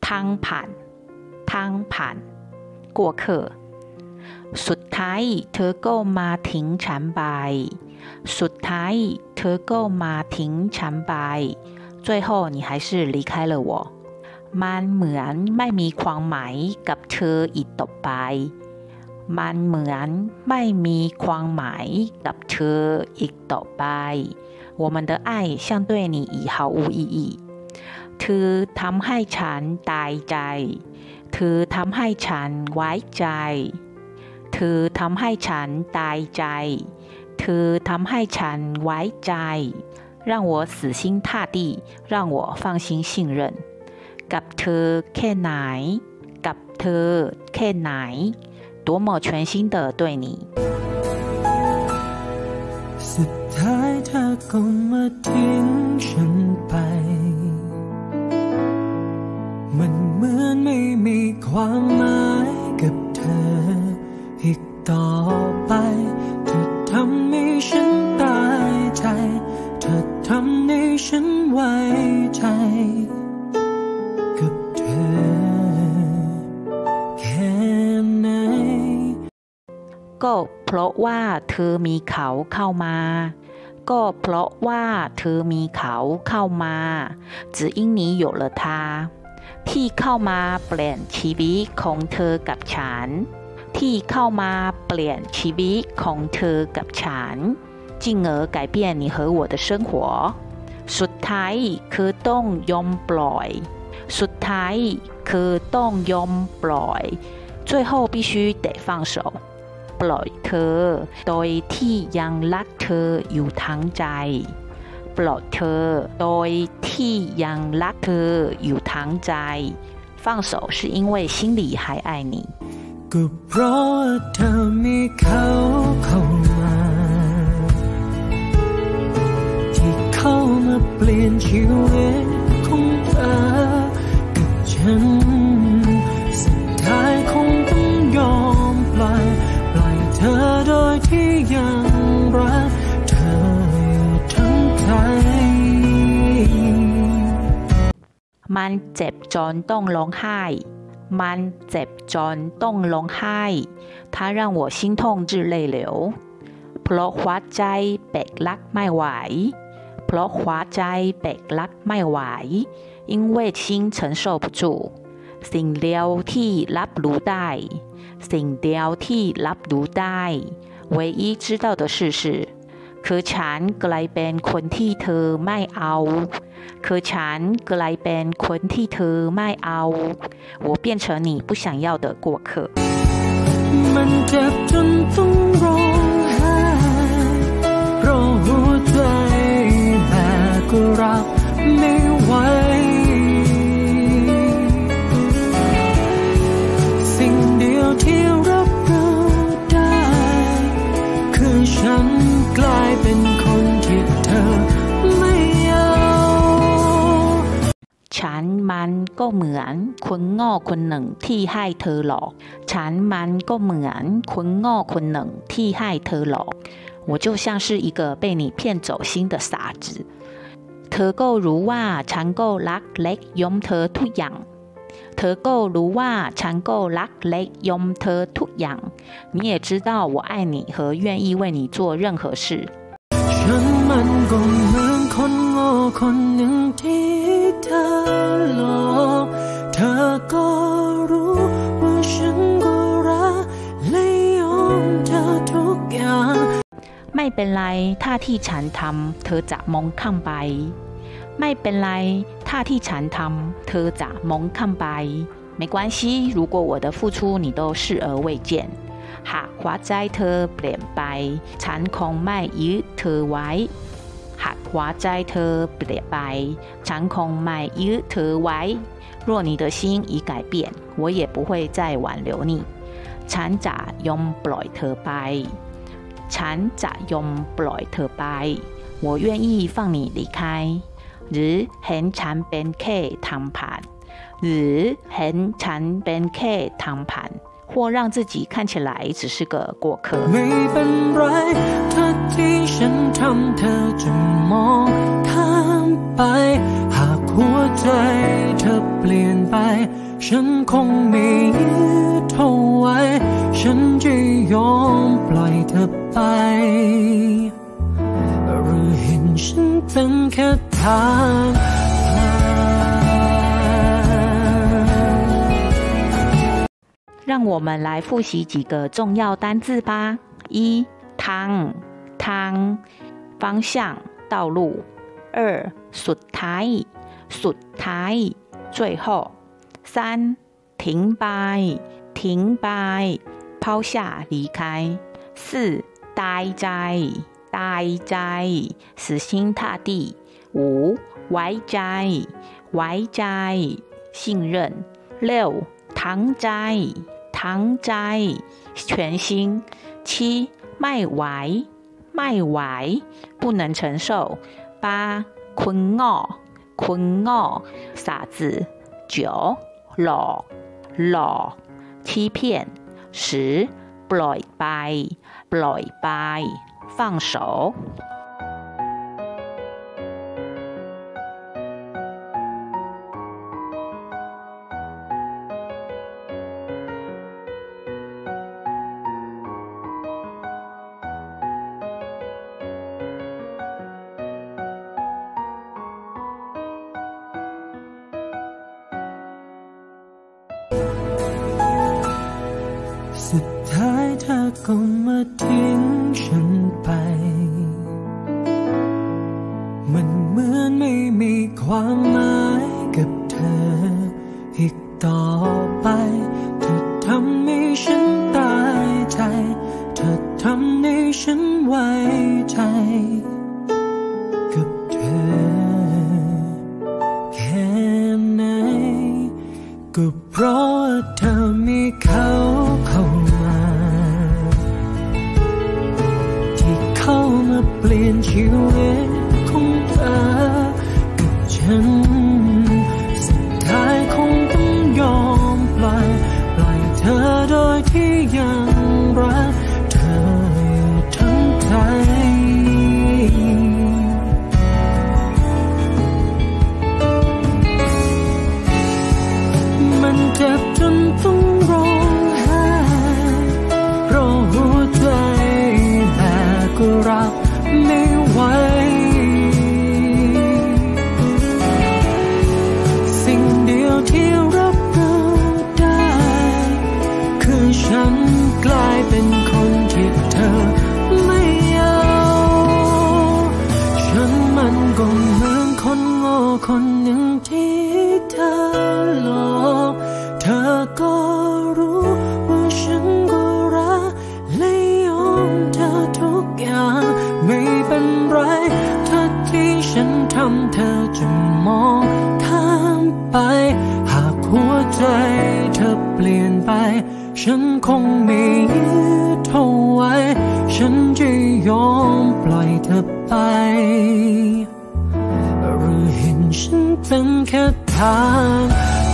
ทางผ่านทางผ่าน过客สุดท้ายเธอก็มาทิ้งฉันไปสุดท้ายเธอก็มาทิ้งฉันไป最后你还是离开了我มันเหมือนไม่มีความหมายกับเธออีกต่อไปมันเหมือนไม่มีความหมายกับเธออีกต่อไป我们的爱像对你已毫无意义เธอทำให้ฉันตายใจเธอทำให้ฉันไว้ใจเธอทำให้ฉันตายใจเธอทำให้ฉันไว้ใจ让我死心塌地让我放心信任กับเธอแค่ไหนกับเธอแค่ไหน多么全心的对你สุดท้ายเธอก็มาทิ้งฉันไปมันเหมือนไม่มีความหมายกับเธออีกต่อไปเธอทำให้ฉันตายใจเธอทำให้ฉันไว้ใจกับเธอแค่ไหนก็เพราะว่าเธอมีเขาเข้ามาก็เพราะว่าเธอมีเขาเข้ามา只因你有了他ที่เข้ามาเปลี่ยนชีวิตของเธอกับฉันที่เข้ามาเปลี่ยนชีวิตของเธอกับฉัน进而改变你和我的生活สุดท้ายคือต้องยอมปล่อยสุดท้ายคือต้องยอมปล่อย最后必须得放手ปล่อยเธอโดยที่ยังรักเธออยู่ทั้งใจปล่อยเธอโดยที่ยังรักเธออยู่ทั้งใจ放手是因为心里还爱你ก็เพราะว่าเธอมีเขาเข้ามาที่เข้ามาเปลี่ยนชีวิตของเธอกับฉันสุดท้ายคงต้องยอมปล่อยเธอโดยที่ยังรักเธออยู่ทั้งใจมันเจ็บจนต้องร้องไห้มันเจ็บจนต้องร้องไห้它让我心痛至泪流เพราะหัวใจแบกรักไม่ไหวเพราะหัวใจแบกรักไม่ไหว因为心承受不住สิ่งเดียวที่รับรู้ได้สิ่งเดียวที่รับรู้ได้唯一知道的事是คือฉันกลายเป็นคนที่เธอไม่เอาคือฉันกลายเป็นคนที่เธอไม่เอา我变成你不想要的过客มันเจ็บจนต้องร้องไห้เพราะหัวใจแบกรับไม่ไหวสิ่งเดียวที่รับรู้ได้คือฉันกลายเป็นคนที่เธอไม่เอาฉันมันก็เหมือนคนโง่คนหนึ่งที่ให้เธอหลอกฉันมันก็เหมือนคนโง่คนหนึ่งที่ให้เธอหลอก我就像是一个被你骗走心的傻子เธอก็รู้ว่าฉันก็รักเล็กยอมเธอทุกอย่างเธอก็รู้ว่าฉันก็รักและยอมเธอทุกอย่าง你也知道我爱你和愿意为你做任何事ฉันมันก็เหมือนคนโง่คนหนึ่งที่เธอหลอกเธอก็รู้ว่าฉันก็รักและยอมเธอทุกอย่างไม่เป็นไรถ้าที่ฉันทำเธอจะมองข้ามไปไม่เป็นไรถ้าที่ฉันทำเธอจะมองข้ามไป没关系如果我的付出你都视而未见หากหัวใจเธอเปลี่ยนไปฉันคงไม่ยึดเธอไว้หากหัวใจเธอเปลี่ยนไปฉันคงไม่ยึดเธอไว้若你的心已改变我也不会再挽留你ฉันจะยอมปล่อยเธอไปฉันจะยอมปล่อยเธอไป我愿意放你离开หรือเห็นฉันเป็นแค่ทางผ่านหรือเห็นฉันเป็นแค่ทางผ่าน或让自己看起来只是个过客ไม่เป็นไรถ้าที่ฉันทำเธอจะมองข้ามไปหากหัวใจเธอเปลี่ยนไปฉันคงไม่ยืดเท่าไว้ฉันจะยอมปล่อยเธอไปหรือเห็นฉันเป็นแค่ทาง让我们来复习几个重要单字吧。一、ทาง方向道路。二、สุดท้าย最后。三、停摆抛下离开。四、呆在死心塌地。五、ไว้ใจ信任。六、躺在全心。七、卖歪不能承受。八、困餓傻子。九、หลอก欺骗。十、ปล่อยไป放手。 สุดท้ายเธอก็มาทิ้งฉันไปมันเหมือนไม่มีความหมายกับเธออีกต่อไปเธอทำให้ฉันตายใจเธอทำให้ฉันไว้ใจกับเธอแค่ไหนก็เพราะว่าเธอมีเขาเข้ามาที่เข้ามาเปลี่ยนชีวิตของเธอกับฉันสุดท้ายคงต้องยอมปล่อยเธอโดยที่ยังรักเธออยู่ทั้งใจมันเจ็บจนต้องร้องไห้เพราะหัวใจแม่ก็รับไม่ไหวสิ่งเดียวที่รับรู้ได้คือฉันกลายเป็นคนที่เธอไม่เอาฉันมันก็เหมือนคนโง่คนหนึ่งที่เธอหลอกเธอก็รู้ว่าฉันก็รักและยอมเธอทุกอย่างไม่เป็นไรถ้าที่ฉันทำเธอจะมองข้ามไปหากหัวใจเธอเปลี่ยนไปฉันคงไม่ยืดเท่าไว้ฉันจะยอมปล่อยเธอไปหรือเห็นฉันเป็นแค่ทาง